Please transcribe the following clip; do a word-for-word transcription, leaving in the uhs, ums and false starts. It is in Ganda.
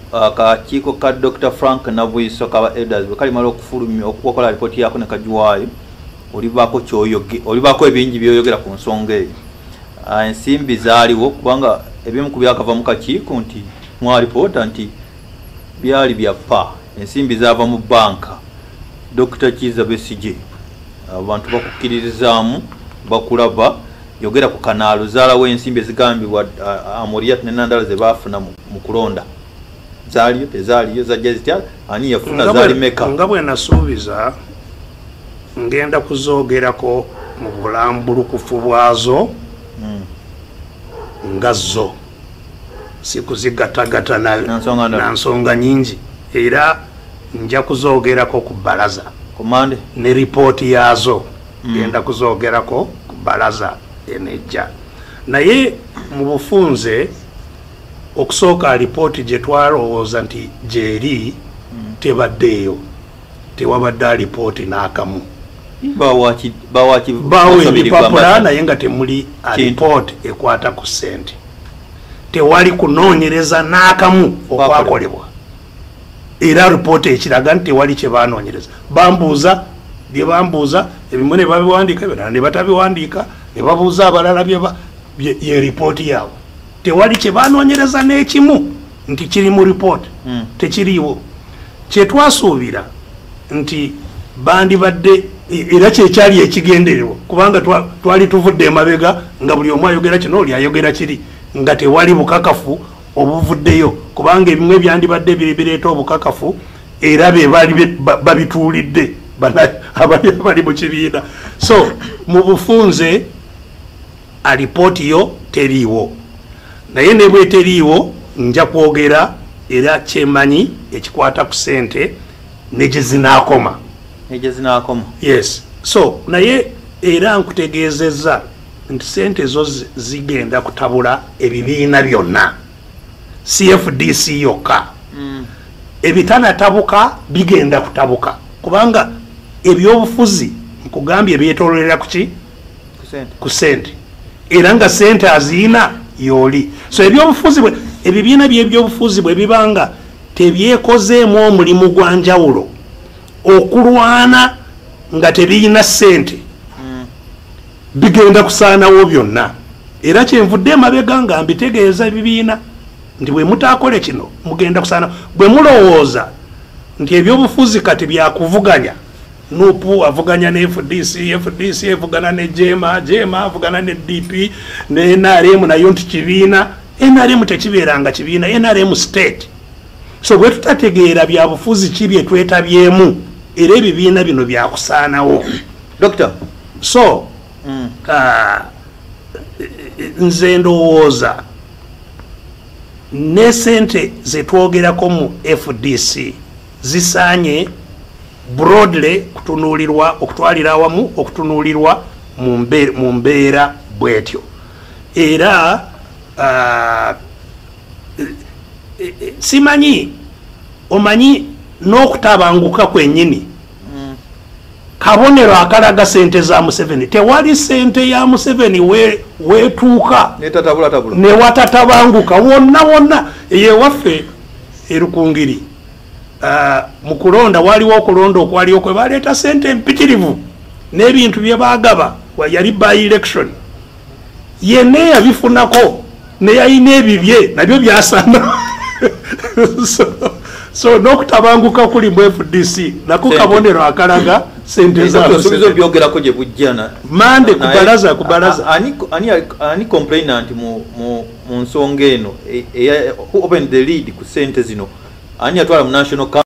akakiiko ka Doctor Frank Nabwiso kaba elders bwe kali malo okufulumya okukola report yako ne kajuwayo olibako kyoyoge olibako ebingi byoyogera ku nsonga eyo. Ensimbi zaaliwo kubanga ebimu ku byakava mu kakiiko nti mwa reporta nti byali byappa ensimbi zaava mu banka. Doctor Kiza Besigye abantu bakukkiririzaamu bakulaba yogera ku kanaalo zaalawo ensimbi ezigambibwa Amoriat ne Nandala ze baafuna mu kulonda zaaliyo tezaaliyo zajja zitya ani yafuna zaali meka nga bwe nasuubiza ngenda kuzoogerako mu bulambulukufu bwazo mm. nga zo sikuzigatagata na nsonga nyingi era nja kuzoogerako ku balaza komande ne ripooti yazo ngenda mm. kuzoogerako ku balaza enejja naye mu bufunze okusooka ripooti gye twalowooza nti gyeri mm. tebaddeeyo tewabadde ripooti n'akamu bawo ebipapula naye nga temuli ripooti ekwata ku ssente tewali kunoonyereza n'akamu okwakolebwa era ripooti ekiraga nti tewali kye baanoonyereza bambuuza bye bambuuza ebimu ne babiwandiika ebirala ne batabiwandiika ne babuuza abalala ye ripooti yaabwe tewali kye baanoonyereza n'ekimu nti kiri mu ripooti mm. tekiriiwo kye twasuubira nti bandibadde era kyekyali ekigendererwa kubanga twali tuvudde emabega nga buli omu ayogera kino oli ayogera kiri nga tewali bukakafu obuvuddeyo kubanga ebimu ebyandibadde bireeta obukakafu era be bali babituulidde abali mu kibiina so mu bufunze alipooti yo teriiwo naye ne bwe teriiwo nja kwogera era kyemanyi ekikwata ku ssente negye zinaakoma negye zinaakoma yes so naye era nkutegeezezza nti ssente zo zigenda kutabula ebibiina byonna C F D C yokka mm. ebitanatabuka bigenda kutabuka kubanga ebyobufuzi nkugambye byetoololera kuki ku ssente era nga ssente aziina yoli so ebyobufuzi bwe ebibiina by'ebyobufuzi bwe bibanga tebyekozeemu omulimu gwa njawulo okulwana nga tebiyina ssente mm. bigenda kusaanawo byonna era kyenvudde emabega nga mbitegeeza ebibiina nti bwe mutaakole kino mugenda kusaana bwe mulowooza nti ebyobufuzi kati byakuvuganya nupu avuganya ne F D C F D C avugana ne Jema Jema avugana ne D P ne N R M nayo nti kibiina N R M tekibeeranga kibiina N R M state so bwe tutategeera byabufuzi ki bye twetabyemu era ebibiina bino byakusaanawo Doctor so mm. uh, nze ndowooza ne ssente zetwogerako mu F D C zisaanye broadly kutunuulirwa okutwalira awamu okutunuulirwa mu mbeera bwetyo era uh, simanyi omanyi n'okutabanguka kwennyini mm. kabonero akalaga ssente za Museveni tewali ssente ya Museveni weetuuka we ne watatabanguka wonna wonna eyewaffe erukungiri uh, mu kulonda waliwo okulonda okwaliwo kwe baleeta ssente empitirivu n'ebintu bye baagaba yali by election yenna yabifunako neyayina ebibye nabyo byasana so, so n'okutabanguka kuli mu F D C nako kabonero akalaga ssente zasobizo byogerako gye bujjana mande kubalaza kubalaza ani ani ani complainant mu mu mu nsonga eno open the lead ku ssente zino ani atwala mu national